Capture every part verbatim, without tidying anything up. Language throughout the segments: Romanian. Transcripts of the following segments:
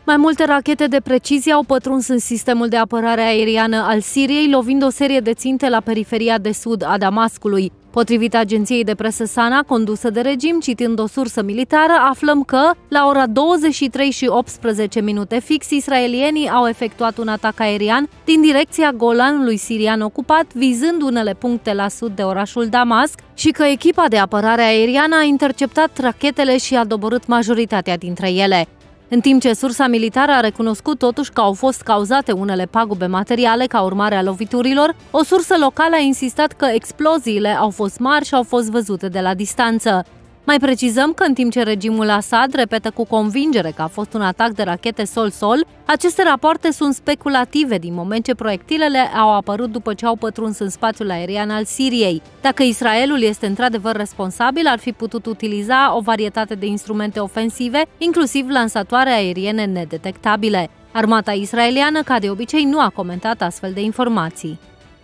Mai multe rachete de precizie au pătruns în sistemul de apărare aeriană al Siriei, lovind o serie de ținte la periferia de sud a Damascului. Potrivit agenției de presă SANA, condusă de regim, citând o sursă militară, aflăm că, la ora douăzeci și trei și optsprezece minute fix, israelienii au efectuat un atac aerian din direcția Golanului sirian ocupat, vizând unele puncte la sud de orașul Damasc, și că echipa de apărare aeriană a interceptat rachetele și a doborât majoritatea dintre ele. În timp ce sursa militară a recunoscut totuși că au fost cauzate unele pagube materiale ca urmare a loviturilor, o sursă locală a insistat că exploziile au fost mari și au fost văzute de la distanță. Mai precizăm că în timp ce regimul Assad repetă cu convingere că a fost un atac de rachete sol-sol, aceste rapoarte sunt speculative din moment ce proiectilele au apărut după ce au pătruns în spațiul aerian al Siriei. Dacă Israelul este într-adevăr responsabil, ar fi putut utiliza o varietate de instrumente ofensive, inclusiv lansatoare aeriene nedetectabile. Armata israeliană, ca de obicei, nu a comentat astfel de informații.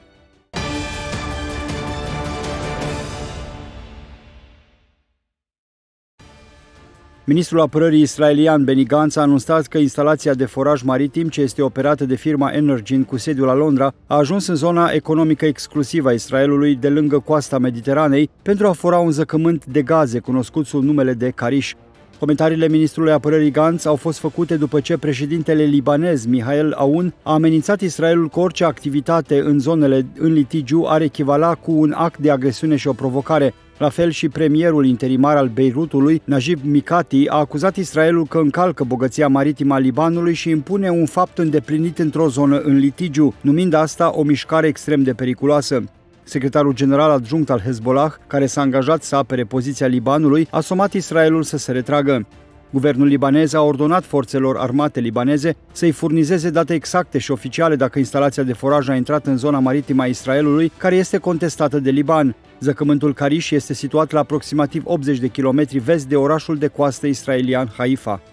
Ministrul apărării israelian Benny Gantz a anunțat că instalația de foraj maritim, ce este operată de firma Energen cu sediul la Londra, a ajuns în zona economică exclusivă a Israelului de lângă coasta Mediteranei pentru a fura un zăcământ de gaze cunoscut sub numele de Karish. Comentariile ministrului apărării Gantz au fost făcute după ce președintele libanez Mihail Aoun a amenințat Israelul că orice activitate în zonele în litigiu ar echivala cu un act de agresiune și o provocare. La fel și premierul interimar al Beirutului, Najib Mikati, a acuzat Israelul că încalcă bogăția maritimă a Libanului și impune un fapt îndeplinit într-o zonă în litigiu, numind asta o mișcare extrem de periculoasă. Secretarul general adjunct al Hezbollah, care s-a angajat să apere poziția Libanului, a somat Israelul să se retragă. Guvernul libanez a ordonat forțelor armate libaneze să-i furnizeze date exacte și oficiale dacă instalația de foraj a intrat în zona maritimă a Israelului, care este contestată de Liban. Zăcământul Karish este situat la aproximativ optzeci de kilometri vest de orașul de coastă israelian Haifa.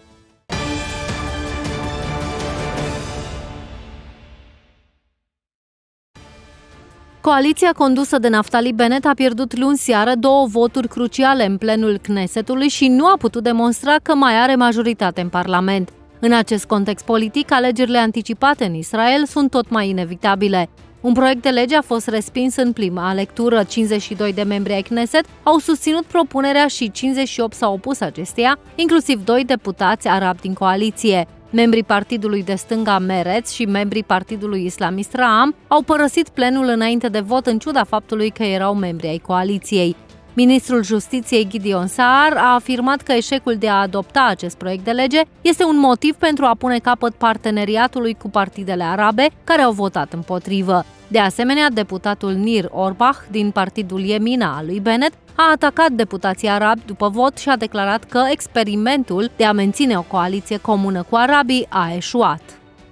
Coaliția condusă de Naftali Bennett a pierdut luni seară două voturi cruciale în plenul Knessetului și nu a putut demonstra că mai are majoritate în Parlament. În acest context politic, alegerile anticipate în Israel sunt tot mai inevitabile. Un proiect de lege a fost respins în prima lectură. cincizeci și doi de membri ai Knesset au susținut propunerea și cincizeci și opt s-au opus acesteia, inclusiv doi deputați arabi din coaliție. Membrii partidului de stânga Meretz și membrii partidului islamist Ra'am au părăsit plenul înainte de vot, în ciuda faptului că erau membri ai coaliției. Ministrul Justiției Gideon Saar a afirmat că eșecul de a adopta acest proiect de lege este un motiv pentru a pune capăt parteneriatului cu partidele arabe care au votat împotrivă. De asemenea, deputatul Nir Orbach din partidul Yemina al lui Bennett a atacat deputații arabi după vot și a declarat că experimentul de a menține o coaliție comună cu arabii a eșuat.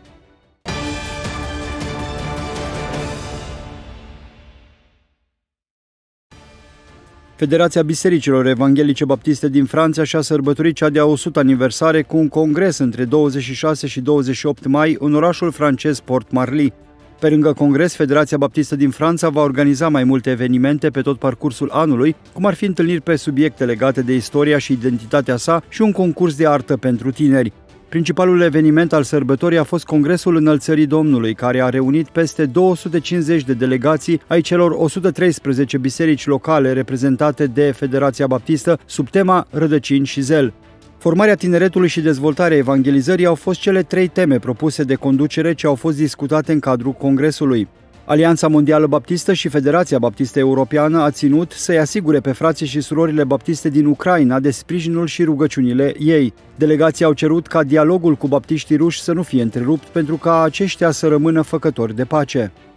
Federația Bisericilor Evanghelice Baptiste din Franța și-a sărbătorit cea de-a o sută aniversare cu un congres între douăzeci și șase și douăzeci și opt mai în orașul francez Port-Marly. Pe lângă congres, Federația Baptistă din Franța va organiza mai multe evenimente pe tot parcursul anului, cum ar fi întâlniri pe subiecte legate de istoria și identitatea sa și un concurs de artă pentru tineri. Principalul eveniment al sărbătorii a fost Congresul Înălțării Domnului, care a reunit peste două sute cincizeci de delegații ai celor o sută treisprezece biserici locale reprezentate de Federația Baptistă sub tema Rădăcini și zel. Formarea tineretului și dezvoltarea evangelizării au fost cele trei teme propuse de conducere ce au fost discutate în cadrul Congresului. Alianța Mondială Baptistă și Federația Baptistă Europeană a ținut să-i asigure pe frații și surorile baptiste din Ucraina de sprijinul și rugăciunile ei. Delegații au cerut ca dialogul cu baptiștii ruși să nu fie întrerupt pentru ca aceștia să rămână făcători de pace.